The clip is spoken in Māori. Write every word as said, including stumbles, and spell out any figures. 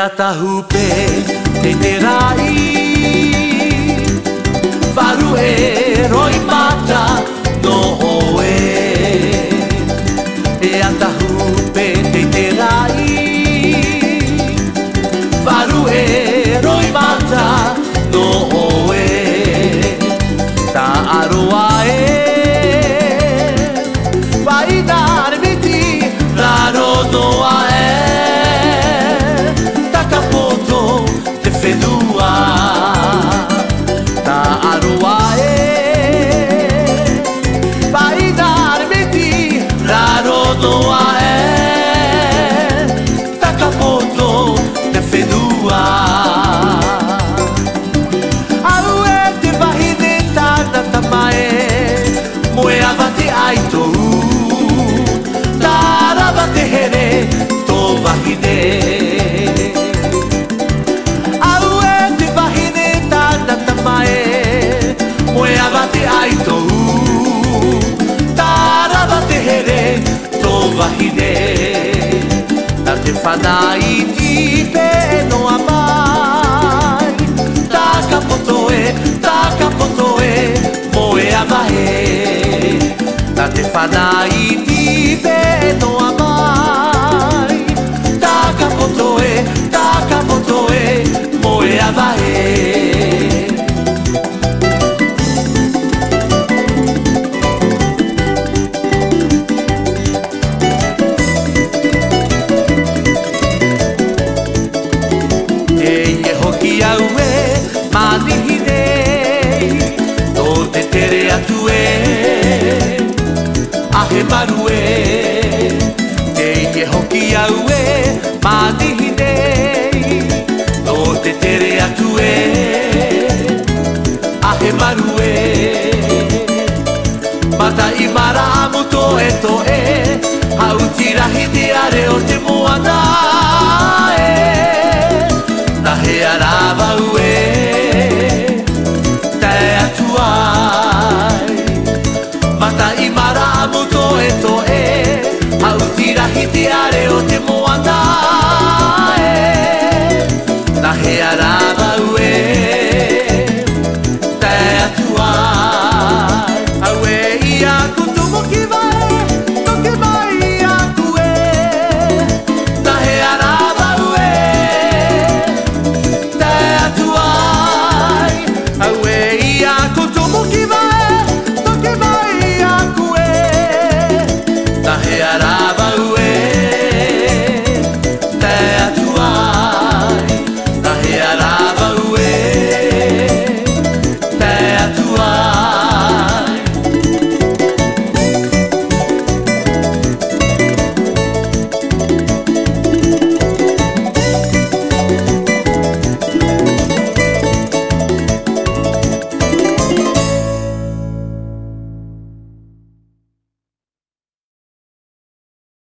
atahupe te te rai Waru e roi mata no oe E atahupe te te rai Waru e roi mata no oe Ta aroa e Vai dar miti raro no ae Whenua Ta aroa e Vai dar meti raro noa e Takapoto te whenua Au e te wahine tāna tamae Moe awa te aitou Tā rawa te here tō wahine Moe awa te aitou Tā rawa te here tō wahine Tā te whanai tipe noa mai Tā ka poto e, tā ka poto e Moe awa he Tā te whanai tipe noa mai Tā ka poto e, tā ka poto e Moe awa he Manihi nei, tō te tere atu e, ahe maru e, te ike hoki au e, manihi nei, tō te tere atu e, ahe maru e, mata i mara amu tō e tō e, hau tirahi te are o te mo